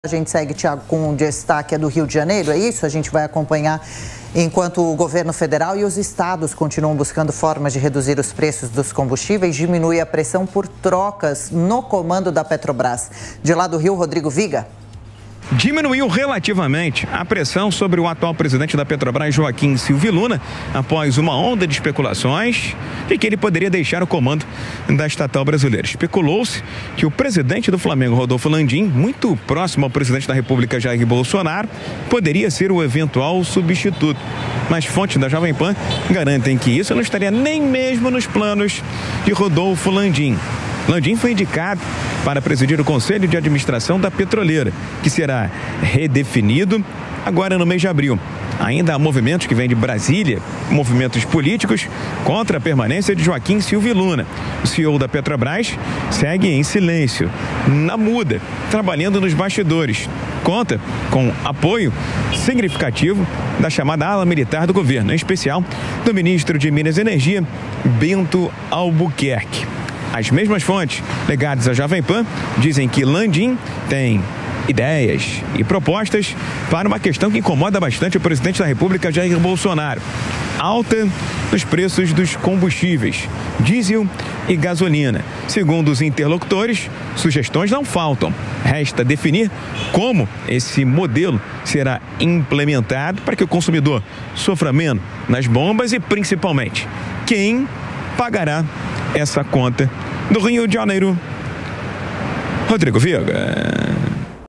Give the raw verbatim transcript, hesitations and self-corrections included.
A gente segue, Tiago, com um destaque do Rio de Janeiro, é isso? A gente vai acompanhar enquanto o governo federal e os estados continuam buscando formas de reduzir os preços dos combustíveis, diminui a pressão por trocas no comando da Petrobras. De lá do Rio, Rodrigo Viga. Diminuiu relativamente a pressão sobre o atual presidente da Petrobras, Joaquim Silvio Luna, após uma onda de especulações de que ele poderia deixar o comando da estatal brasileira. Especulou-se que o presidente do Flamengo, Rodolfo Landim, muito próximo ao presidente da República, Jair Bolsonaro, poderia ser o eventual substituto. Mas fontes da Jovem Pan garantem que isso não estaria nem mesmo nos planos de Rodolfo Landim. Landim foi indicado para presidir o Conselho de Administração da Petroleira, que será redefinido agora no mês de abril. Ainda há movimentos que vêm de Brasília, movimentos políticos, contra a permanência de Joaquim Silvio Luna. O C E O da Petrobras segue em silêncio, na muda, trabalhando nos bastidores. Conta com apoio significativo da chamada ala militar do governo, em especial do ministro de Minas e Energia, Bento Albuquerque. As mesmas fontes ligadas à Jovem Pan dizem que Landim tem ideias e propostas para uma questão que incomoda bastante o presidente da República, Jair Bolsonaro: alta nos preços dos combustíveis, diesel e gasolina. Segundo os interlocutores, sugestões não faltam. Resta definir como esse modelo será implementado para que o consumidor sofra menos nas bombas e, principalmente, quem pagará essa conta. Do Rio de Janeiro, Rodrigo Viga.